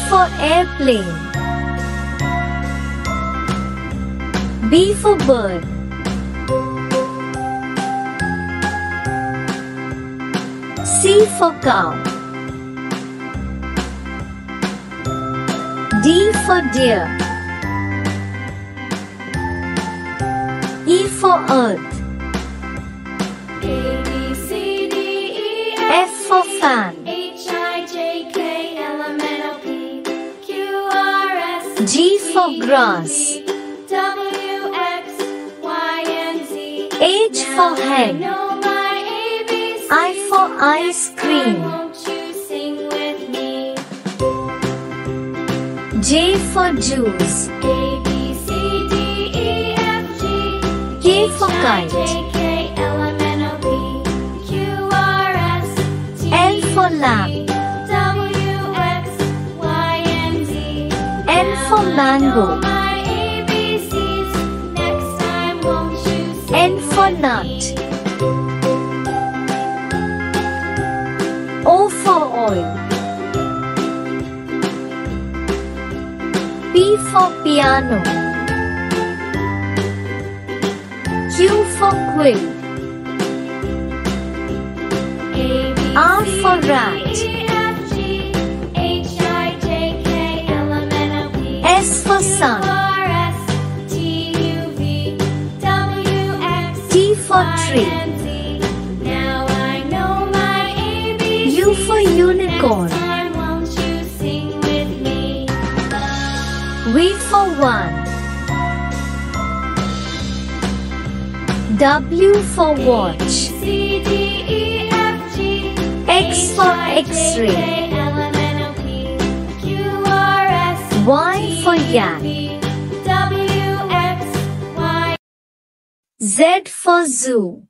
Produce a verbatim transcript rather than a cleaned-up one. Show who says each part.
Speaker 1: for airplane. B for bird. C for cow. D for deer. E for earth.
Speaker 2: A, B, C, D, E,
Speaker 1: F for fan.
Speaker 2: H, I, J, K, L, M, N, O, P, Q, R, S,
Speaker 1: G for grass.
Speaker 2: W, X, Y, and Z.
Speaker 1: H for
Speaker 2: Now I
Speaker 1: hen.
Speaker 2: know my A B Cs.
Speaker 1: I for ice cream.
Speaker 2: Won't you sing with me?
Speaker 1: J for juice.
Speaker 2: A, B, C, D, E, F, G.
Speaker 1: K for
Speaker 2: H, I,
Speaker 1: kite.
Speaker 2: J, K, L, M, N, O, P, Q, R, S, T,
Speaker 1: L for
Speaker 2: U,
Speaker 1: lamb.
Speaker 2: V, W, X, Y, and Z.
Speaker 1: N for
Speaker 2: Now I
Speaker 1: mango.
Speaker 2: know my A B Cs. Next time, won't you sing
Speaker 1: N for
Speaker 2: with
Speaker 1: nut.
Speaker 2: me?
Speaker 1: O for oil. P for piano. Q for quill.
Speaker 2: A, B,
Speaker 1: R
Speaker 2: C,
Speaker 1: for
Speaker 2: D,
Speaker 1: rat.
Speaker 2: E, F, G, H, I, J, K, L, M, N, O, P,
Speaker 1: S for
Speaker 2: Q,
Speaker 1: sun.
Speaker 2: R, S, T, U, V, W, X,
Speaker 1: T for
Speaker 2: Y,
Speaker 1: tree.
Speaker 2: and Z. Now I know my A B Cs.
Speaker 1: U for unicorn.
Speaker 2: Next time, won't you sing with me?
Speaker 1: V for one. W for watch.
Speaker 2: C, D, E, F, G,
Speaker 1: X for X-ray.
Speaker 2: K, L, M, N, O, P, Q, R, S,
Speaker 1: Y for yak.
Speaker 2: W, X, Y.
Speaker 1: Z for zoo.